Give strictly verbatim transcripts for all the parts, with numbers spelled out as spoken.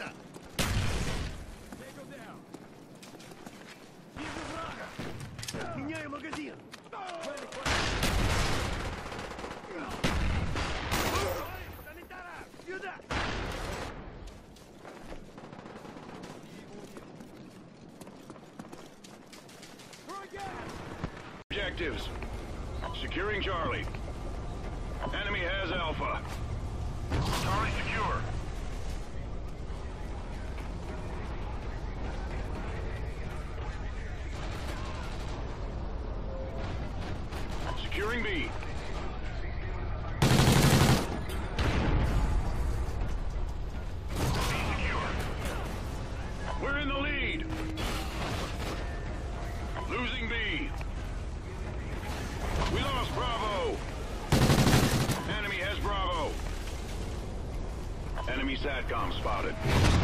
Принято! Вижу врага! Меняю магазин! Санитара! Сюда! Objectives. Securing Charlie. Enemy has Alpha. Charlie secure. Securing B. B secure. We're in the lead. Losing B. We lost Bravo. Enemy has Bravo. Enemy SATCOM spotted.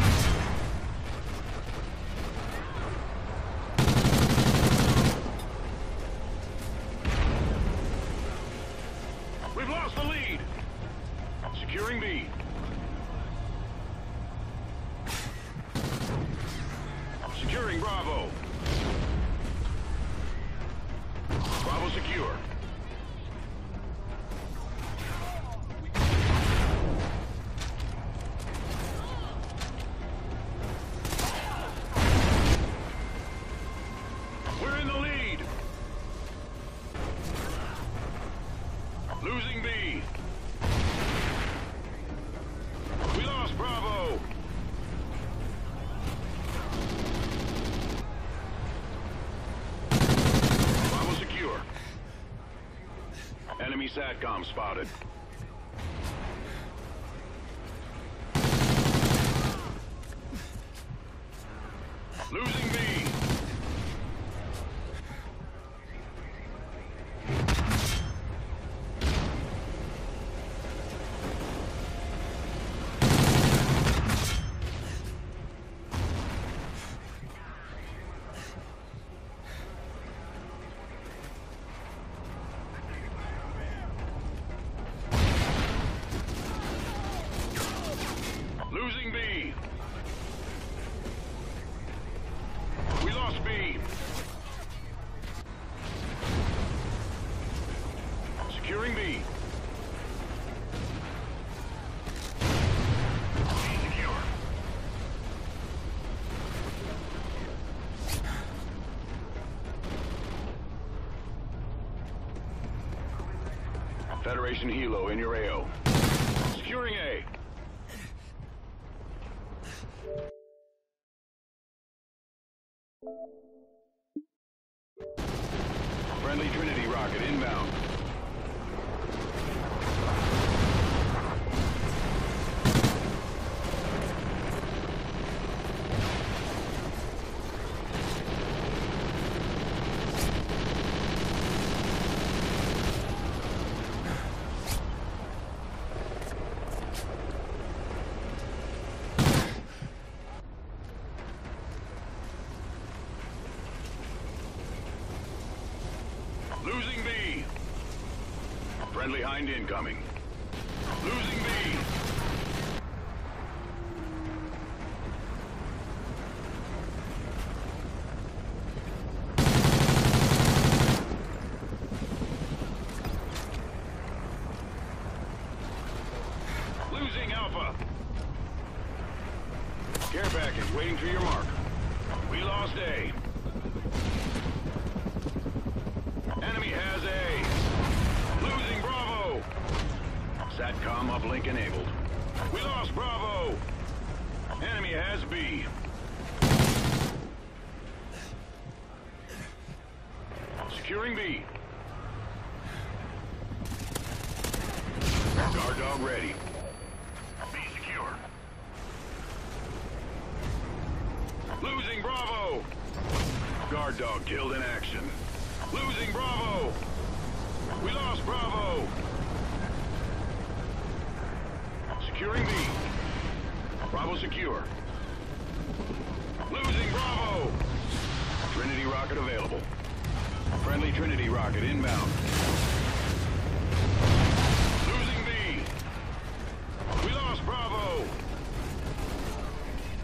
We've lost the lead. Securing B. Securing Bravo. Bravo secure. We're in the lead. Losing B. We lost Bravo. Bravo secure. Enemy SATCOM spotted. Losing B. Losing B. We lost B. Securing B. B secure. Federation Helo in your A O. Securing A. Friendly Trinity rocket inbound. Losing B. Friendly Hind incoming. Losing B. Losing Alpha. Care package waiting for your mark. We lost A. Enemy has A. Losing Bravo. SATCOM uplink enabled. We lost Bravo. Enemy has B. Securing B. Guard dog ready. B secure. Losing Bravo. Guard dog killed in action. Losing Bravo! We lost Bravo! Securing B. Bravo secure. Losing Bravo! Trinity rocket available. Friendly Trinity rocket inbound. Losing B. We lost Bravo!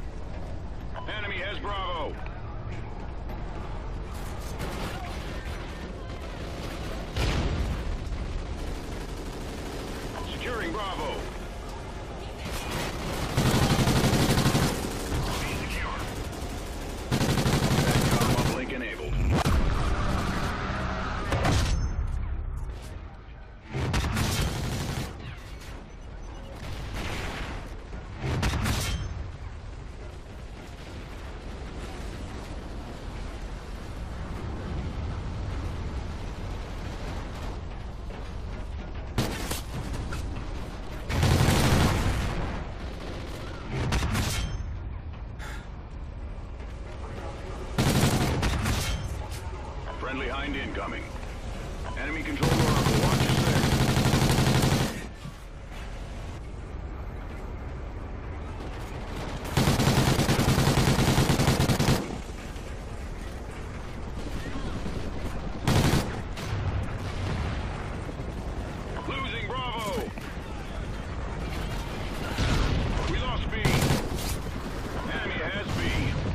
Find incoming. Enemy controlled Oracle. Watch your six. Losing Bravo. We lost B. Enemy has B.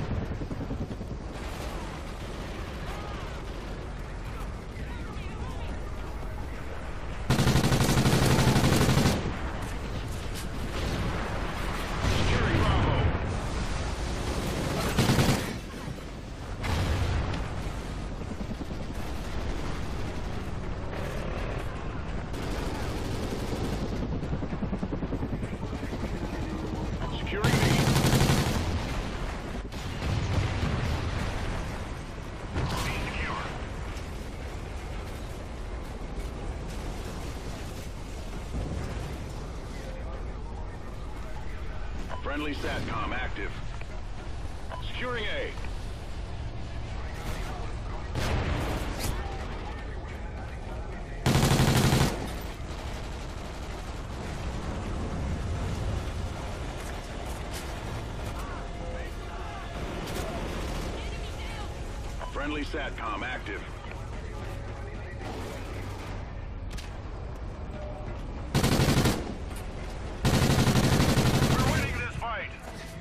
Securing Bravo. Securing B. B secure. Friendly SATCOM active. Securing A. Friendly SATCOM active. We're winning this fight.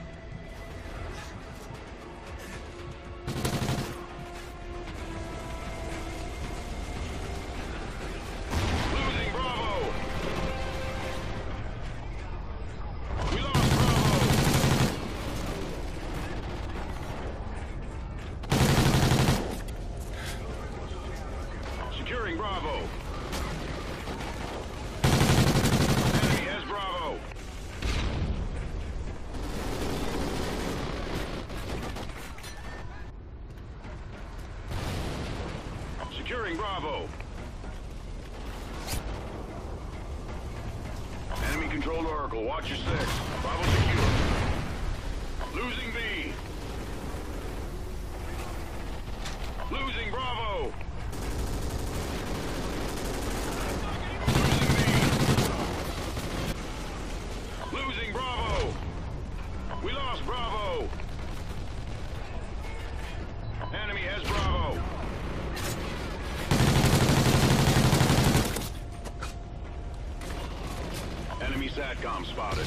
Losing Bravo. We lost Bravo. Securing Bravo. Enemy has Bravo. Securing Bravo. Enemy controlled Oracle. Watch your six. Bravo secure. Losing B. Losing Bravo. Losing Bravo! We lost Bravo! Enemy has Bravo! Enemy SATCOM spotted.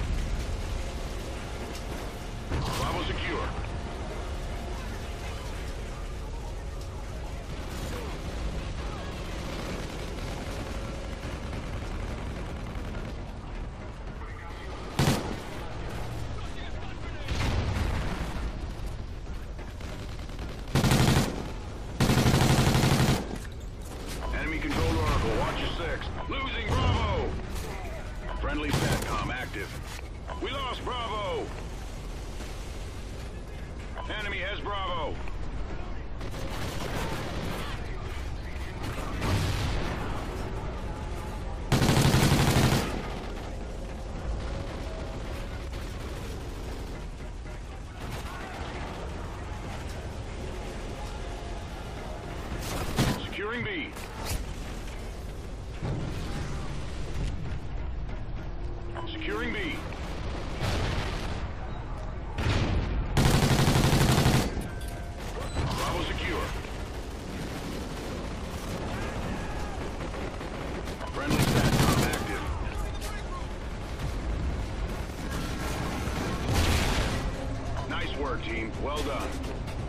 Bravo secure. Enemy controlled Oracle. Watch your six. Losing Bravo! Friendly SATCOM active. We lost Bravo! Enemy has Bravo! Securing B. Securing B. Bravo secure. Friendly SATCOM active. Nice work, team. Well done.